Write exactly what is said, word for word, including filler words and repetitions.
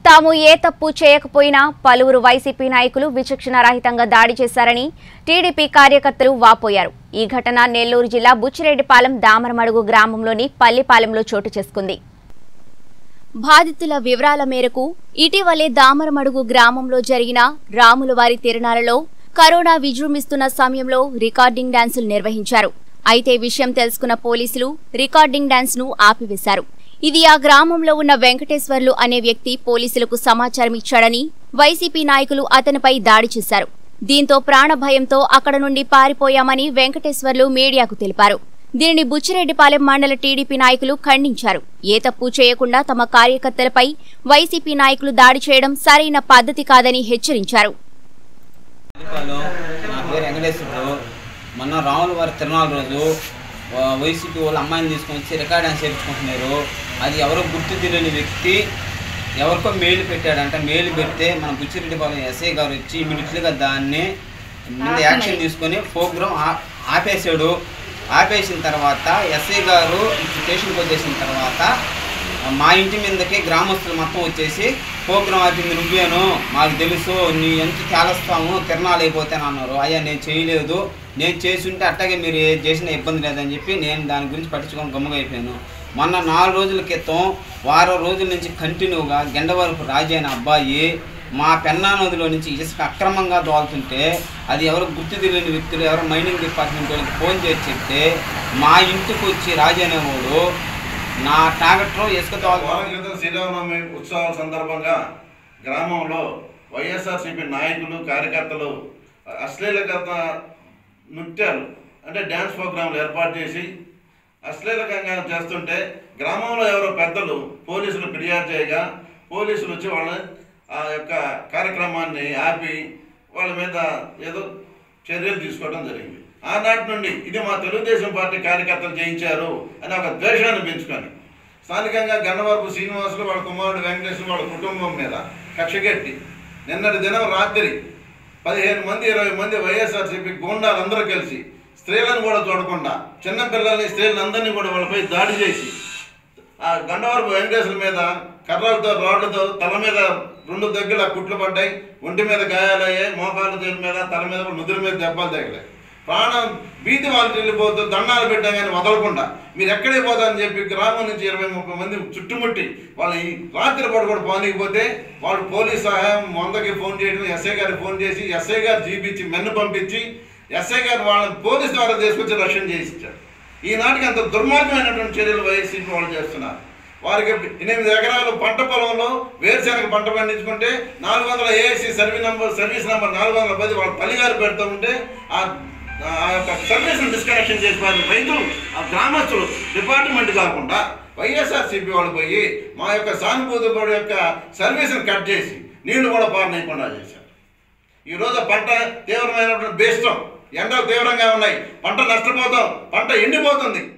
తాము ఏ తప్పు చేయకపోయినా పలువురు వైసీపీ నాయకులు విచక్షణారహితంగా దాడి చేశారని టీడీపీ కార్యకర్తలు వాపోయారు. ఈ ఘటన నెల్లూరు జిల్లా బుచ్చిరెడ్డిపాలెం దామరమడుగు గ్రామంలోని పల్లిపాలెంలో చోటు చేసుకుంది. బాధితుల వివరాల మేరకు ఇటీవలే దామరమడుగు గ్రామంలో జరిగిన రాములవారి తిరునాళ్లలో కరోనా విజృంభిస్తున్న సమయంలో రికార్డింగ్ డాన్సులు నిర్వహించారు. అయితే విషయం తెలుసుకున్న పోలీసులు రికార్డింగ్ డాన్స్ ను ఆపివేశారు. ఇది ఆ గ్రామంలో ఉన్న వెంకటేశ్వర్లు అనే వ్యక్తి పోలీసులకు సమాచారం ఇచ్చాడని వైసీపీ నాయకులు అతనిపై దాడి చేశారు. దీంతో ప్రాణభయంతో అక్కడ నుండి పారిపోయామని వెంకటేశ్వర్లు మీడియాకు తెలిపారు. దీనిని బుచ్చిరెడ్డిపాలెం మండల టీడీపీ నాయకులు ఖండించారు. ఏ తప్పు చేయకుండా తమ కార్యకర్తలపై వైసీపీ నాయకులు దాడి చేయడం సరైన పద్ధతి కాదని హెచ్చరించారు. మొన్న రాములవారి తిరునాళ్ళ రోజు వైసీపీ వాళ్ళు అమ్మాయిని తీసుకొని వచ్చి రికార్డ్ అని చేర్చుకుంటున్నారు. అది ఎవరో గుర్తు తెలియని వ్యక్తి ఎవరికో మెయిల్ పెట్టాడంట. మెయిల్ పెడితే మన బుచ్చిరెడ్డిపాలెం ఎస్ఐ గారు వచ్చి ఇమీడియట్లీగా దాన్ని మీద యాక్షన్ తీసుకొని ప్రోగ్రామ్ ఆపేశాడు. ఆపేసిన తర్వాత ఎస్ఐ గారు స్టేషన్కి వచ్చేసిన తర్వాత మా ఇంటి మీదకి గ్రామస్తులు మొత్తం వచ్చేసి ప్రోగ్రాం ఆపింది నువ్వేను, మాకు తెలుసు, నీ ఎంత తేలస్తాము తిరణాలు అయిపోతాను అన్నారు. అయ్యా నేను చేయలేదు, నేను చేసి ఉంటే అట్టాగే మీరు చేసిన ఇబ్బంది లేదని చెప్పి నేను దాని గురించి పట్టించుకొని గమ్ముగా అయిపోయాను. మొన్న నాలుగు రోజుల క్రితం వారం రోజుల నుంచి కంటిన్యూగా గెండవరపు రాజు అనే అబ్బాయి మా పెన్నా నదిలో నుంచి ఇసుక అక్రమంగా దోలుతుంటే అది ఎవరు గుర్తు తెలియని వ్యక్తులు ఎవరు మైనింగ్ డిపార్ట్మెంట్ వాళ్ళకి ఫోన్ చేసి చెప్తే మా ఇంటికి వచ్చి రాజు అనేవాడు నా ట్రాక్టర్ ఇసుక దోలు. శ్రీరామనవమి ఉత్సవాల సందర్భంగా గ్రామంలో వైఎస్ఆర్సీపీ నాయకులు కార్యకర్తలు అశ్లీలకత నృత్యాలు అంటే డ్యాన్స్ ప్రోగ్రాంలు ఏర్పాటు చేసి అశ్లీలకంగా చేస్తుంటే గ్రామంలో ఎవరో పెద్దలు పోలీసులు ఫిర్యాదు చేయగా పోలీసులు వచ్చి వాళ్ళ ఆ యొక్క కార్యక్రమాన్ని ఆపి వాళ్ళ మీద ఏదో చర్యలు తీసుకోవడం జరిగింది. ఆనాటి నుండి ఇది మా తెలుగుదేశం పార్టీ కార్యకర్తలు చేయించారు అని ఒక ద్వేషాన్ని పెంచుకొని స్థానికంగా గన్నవరపు శ్రీనివాసులు వాళ్ళ కుమారుడు వెంకటేశ్వరు వాళ్ళ కుటుంబం మీద కక్షగట్టి నిన్నటి దినం రాత్రి పదిహేను మంది ఇరవై మంది వైఎస్ఆర్సీపీ గూండాలు అందరూ కలిసి స్త్రీలను కూడా చూడకుండా చిన్నపిల్లల్ని స్త్రీలందరినీ కూడా వాళ్ళపై దాడి చేసి ఆ గండవరపు వెంకటేశ్వర మీద కర్రలతో రాళ్లతో తల మీద రెండు దగ్గర కుట్లు పడ్డాయి, ఒంటి మీద గాయాలయ్యాయి, మోకాళ్ళ చేతి మీద తల మీద నుదురు మీద దెబ్బలు తగిలాయి. ప్రాణం భీతి వాళ్ళకి వెళ్ళిపోతూ దండాలు పెట్టా కానీ వదలకుండా మీరు ఎక్కడే పోతారని చెప్పి గ్రామం నుంచి ఇరవై ముప్పై మంది చుట్టుముట్టి వాళ్ళు ఈ రాత్రి పాటు కూడా పోనీకపోతే వాళ్ళు పోలీస్ సహాయం వందకి ఫోన్ చేయడం, ఎస్ఐ గారికి ఫోన్ చేసి ఎస్ఐ గారు జీపించి మెన్ను పంపించి ఎస్ఐ గారు వాళ్ళని పోలీస్ ద్వారా తీసుకొచ్చి రక్షణ చేయించారు. ఈనాటికి అంత దుర్మార్గమైనటువంటి చర్యలు వైసీపీ వాళ్ళు చేస్తున్నారు. వారికి ఎనిమిది ఎకరాలు పంట పొలంలో వేరుశెనగ పంట పండించుకుంటే నాలుగు వందల ASC service number service number నాలుగు వందల పది వాళ్ళ తల్లిగారు పెడుతూ ఉంటే ఆ ఆ యొక్క సర్వీస్ను డిస్కనెక్షన్ చేసి వారి రైతులు ఆ గ్రామస్తులు డిపార్ట్మెంట్ కాకుండా వైఎస్ఆర్సీపీ వాళ్ళు పోయి మా యొక్క సానుభూతి బోర్డు యొక్క సర్వీస్ని కట్ చేసి నీళ్లు కూడా పారనేయకుండా చేశారు. ఈరోజు పంట తీవ్రమైనటువంటి బేస్టం ఎండలు తీవ్రంగా ఉన్నాయి, పంట నష్టపోతాం, పంట ఎండిపోతుంది.